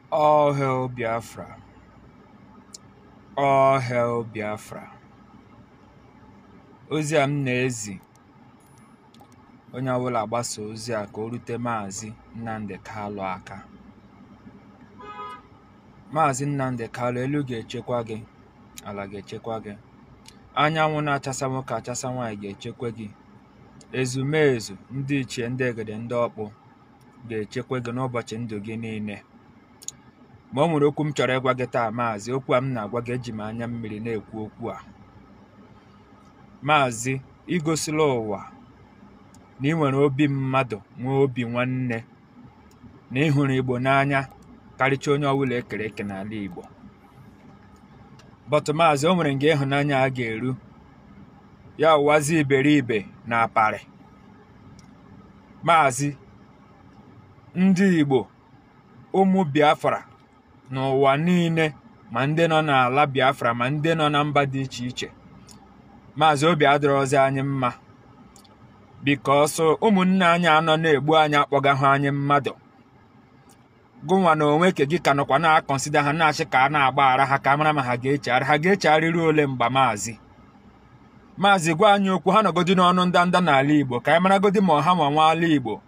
All hail Biafra. All hail Biafra. Ozi a m na-ezi onye ọbụla gbasa ozi a ka o rute Maazị Nnamdi Kalu aka. Maazị Nnamdi Kalu, elu ga-echekwa gị, ala ga-echekwa gị. Anyanwụ na-achasa nwoke achasa nwaanyị ga-echekwa gị. Ezumezu, ndị ichie, ndị egede, ndị ọkpụ ga-echekwa gị n'ụbọchị ndụ gị niile. Ma o nwere okwu m chọrọ ịgwa gị taa, Maazị. Okwu a m na-agwa gị eji m anya mmiri na-ekwu okwu a. Maazị, igosila ụwa na ị nwere obi mmadụ, nwee obi nwanne, na ị hụrụ Igbo n'anya karịcha onye ọbụla ekere eke n'ala Igbo. But Maazị, o nwere nga ịhụnanya a ga-eru ya ụwazi iberibe na aparị. Maazị, ndị Igbo, ụmụ Biafra n'ụwa niile, ma ndị nọ n'ala Biafra ma ndị nọ na mba dị iche iche, Maazị, obi adịrọzi anyị mma because ụmụnne anyị anọ na-egbu anyị akpọgahụ anyị mmadụ. Gụnwa na onwe ke gị ka nọkwa na-akọnsida ha, na-achị ka a na-agbaghara ha ka mara ma ha ga-echegharị ole mgba. Maazị, gwa anyị okwu, ha nọgodi n'ọnụ ndanda n'ala Igbo ka anyị maragodi ma ọha ma nwa ala Igbo.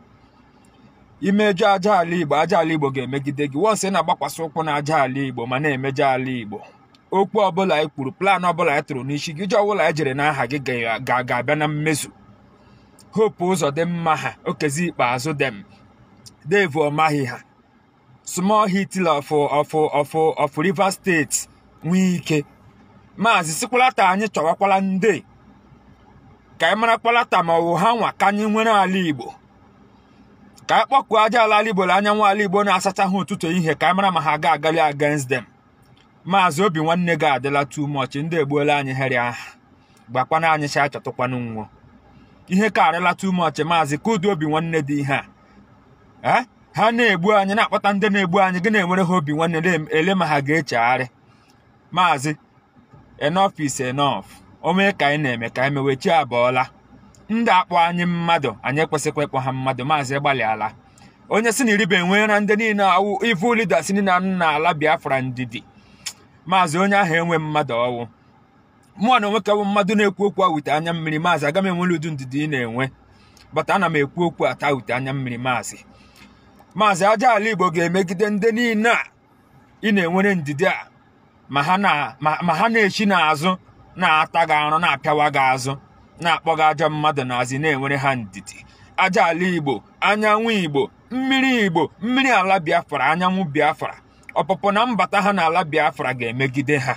Imejọ aja ala Igbo, aja ala Igbo ga-emegide gị. Wọnsị na-agbakwasị ụkwụ na aja ala Igbo ma na-emejọ ala Igbo. Okwu ọbụla anyị kwuru, plan ọbụla anyị tụrụ n'isi gị, ije ọbụla anyị jere n'aha gị ga-abịa na mmezu. Hope ụzọ dị mma ha, okezi ikpeazụ dem, Dave ọmaghị ha, small Hitler of Rivers State nwee ike. Maazị, sikwalata anyị chọwakwala ndị ka anyị marakwalata ma ọwụ ha nwa ka anyị nwere ala Igbo, ka anyị kpọkuo aja ala Igbo na anyanwụ ala Igbo na-asacha ha ụtụtụ ihe ka anyị mara ma ha ga-agali against them. Maazị, obi nwanne gị adịla too much. Ndị egbuola anyị heri aha, gbakwana anyị cha achọtụkwanụ nwụọ. Ihe ka arịla too much Maazị, ka ụdị obi nwanne dị ihe a. Ha na-egbu anyị, na-akpọta ndị na-egbu anyị, gị na-enwere ha obi nwanne ele ma ha ga-echegharị. Maazị, enough is enough. O mee ka anyị na-eme ka anyị mewe, chi abọọla. Ndị akpọ anyị mmadụ, anyị ekwesịkwa ịkpọ ha mmadụ. Maazị, gbalịala. Onye si na iribe enwe na ndị niile awụ evil leaders niile na ala Biafra ndidi. Maazị, onye ahụ enwe mmadụ ọwụ. Mụọ na onwe ka bụ mmadụ na-ekwu okwu a wute anya mmiri. Maazị, aga m enwere udu ndidi ị na-enwe, bata ana m ekwu okwu ata wute anya mmiri. Maazị, aja ala Igbo ga-emegide ndị niile a ị na-enwere ndidi a, ma ha na-echi n'azụ na-ata gị arụ, na-apịawa gị azụ, na-akpọ gị ajọ mmadụ n'azị, na-enwere ha ndidi. Aja ala Igbo, anyanwụ Igbo, mmiri Igbo, mmiri ala Biafra, anyanwụ Biafra, ọpụpụ na mbata ha n'ala Biafra ga-emegide ha.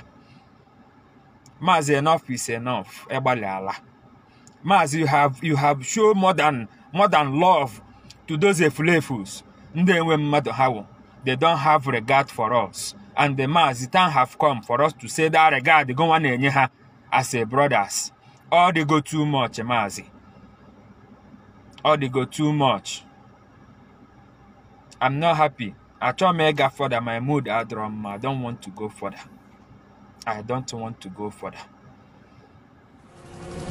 Maazị, enough is enough. Egbalịala. Maazị, you have shown more than love to those efulefus. Ndị enwe mmadụ ha wụ, they don't have regard for us, and the Maazị, time have come for us to say that regard gụnwa na-enye ha as a brothers. All they go too much Maazị, all they go too much. I'm not happy. Achọ m ịga further, my mood adọrọ mma. I don't want to go further.